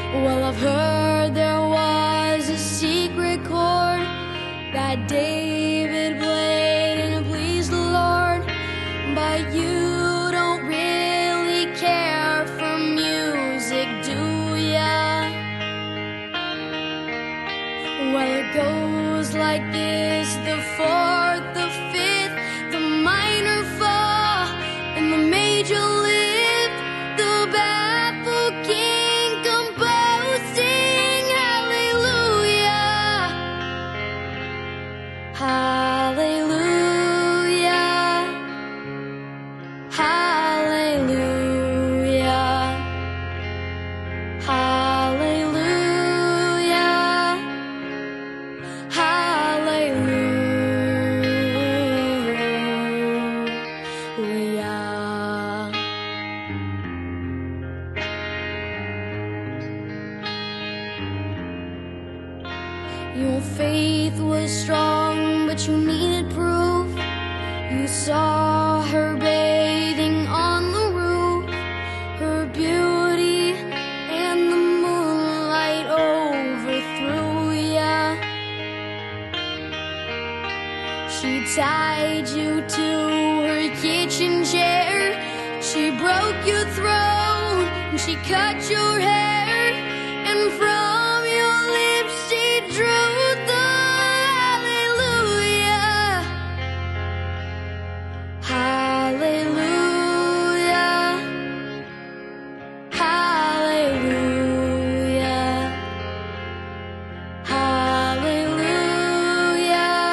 Well, I've heard there was a secret chord that David played and it pleased the Lord, but you don't really care for music, do ya? Well, it goes like this: the fourth, the fifth, the minor fall, and the major lift, the baffled king composing hallelujah, hallelujah, hallelujah, hallelujah, hallelujah. Your faith was strong, but you needed proof. You saw her bathing on the roof, her beauty and the moonlight overthrew ya. She tied you to her kitchen chair, she broke your throat and she cut your hair, and from your lips she drew the hallelujah, hallelujah, hallelujah, hallelujah,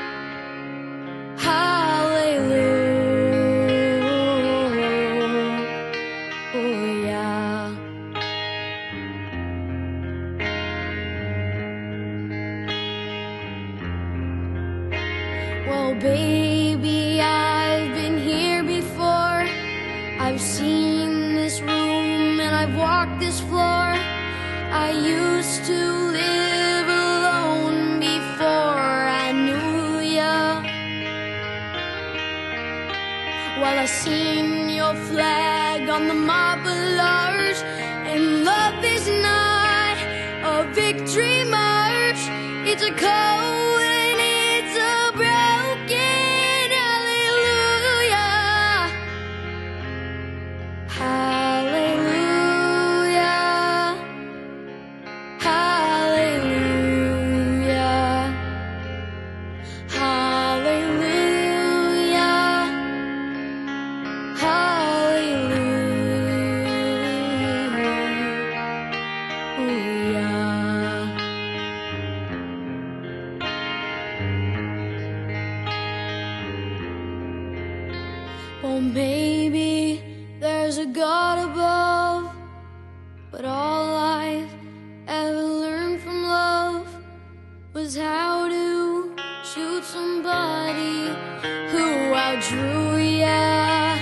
hallelujah. Well, baby, I've been here before. I've seen this room and I've walked this floor. I used to live alone before I knew ya. Well, I seen your flag on the Marble Arch, and love is not a victory march. It's a code and it's a broken hallelujah, hallelujah, hallelujah, hallelujah, hallelujah. Well, maybe there's a God above, but all I've ever learned from love was how to shoot somebody who outdrew ya.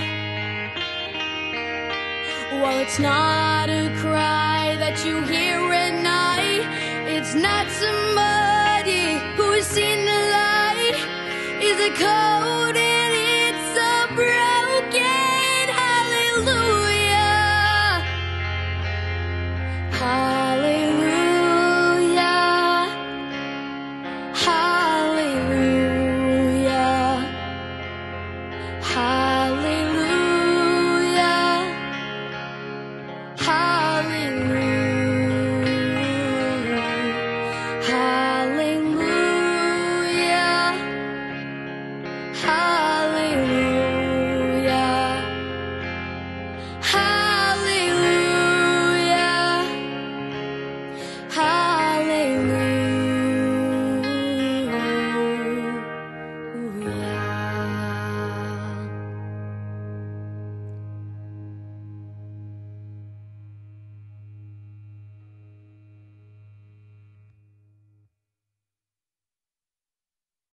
Well, it's not a cry that you hear at night. It's not somebody who's seen